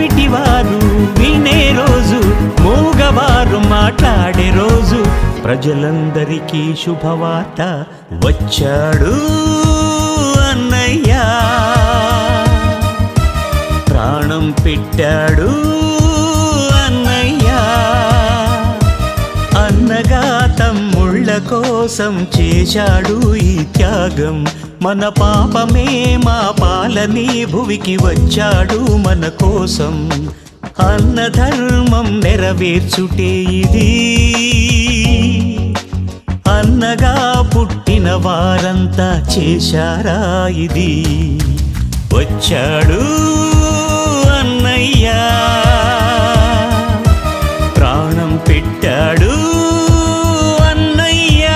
చెవిటివారు వినే రోజు, మూగవారు మాట్లాడే రోజు, ప్రజలందరికీ శుభవార్త వచ్చాడు అన్నయ్య, ప్రాణం పెట్టాడు అన్నయ్య. అన్నగా తమ్ముళ్ళ కోసం చేశాడు ఈ త్యాగం, మన పాపమే మా పాలని భువికి వచ్చాడు మన కోసం. అన్న ధర్మం నెరవేర్చుటే ఇది, అన్నగా పుట్టిన వారంతా చేశారా ఇది. వచ్చాడు అన్నయ్య, ప్రాణం పెట్టాడు అన్నయ్య.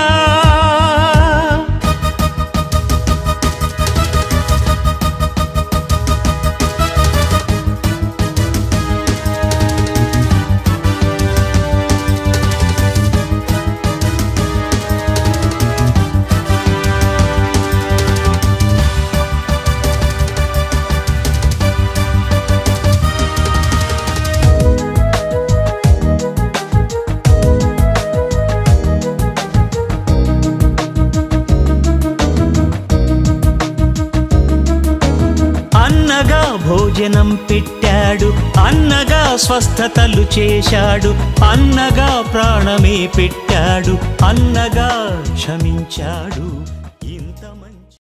అన్నగా భోజనం పెట్టాడు, అన్నగా స్వస్థతలు చేశాడు, అన్నగా ప్రాణమే పెట్టాడు, అన్నగా క్షమించాడు ఇంతమంది.